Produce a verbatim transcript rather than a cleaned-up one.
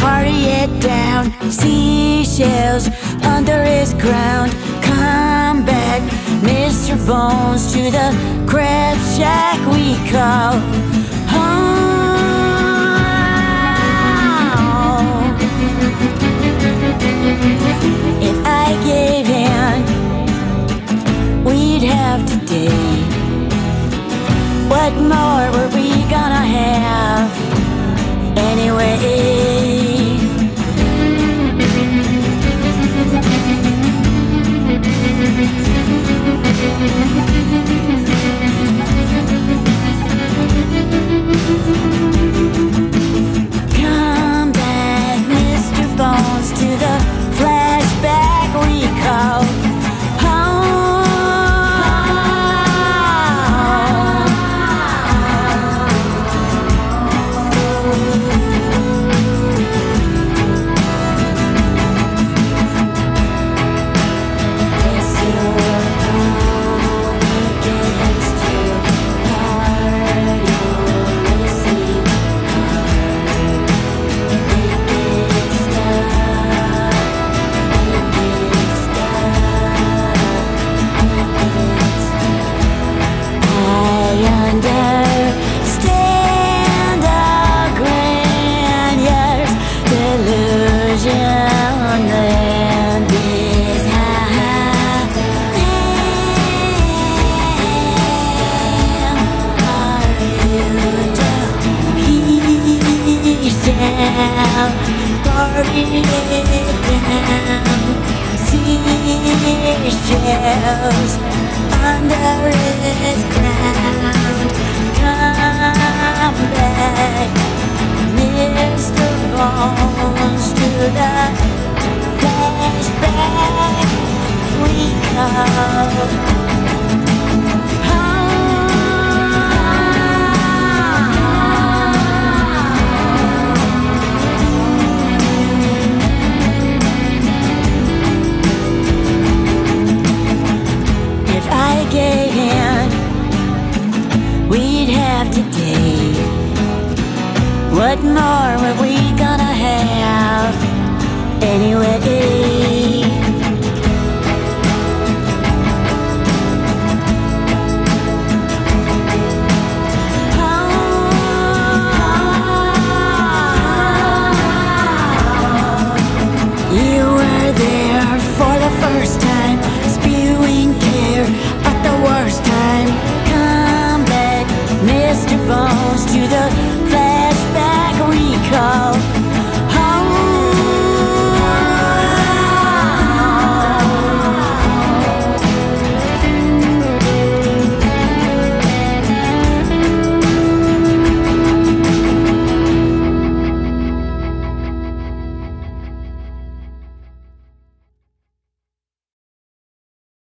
party it down. Seashells under his ground. Come back, Mister Bones, to the crab shack we call home. If I gave in, we'd have today. What more were we gonna have anyway? Come back, Mister Bones, to the flashback we call seashells under his ground. Come back, Mister Bones, to the flashback we call gave in, we'd have today. What more were we gonna have anyway?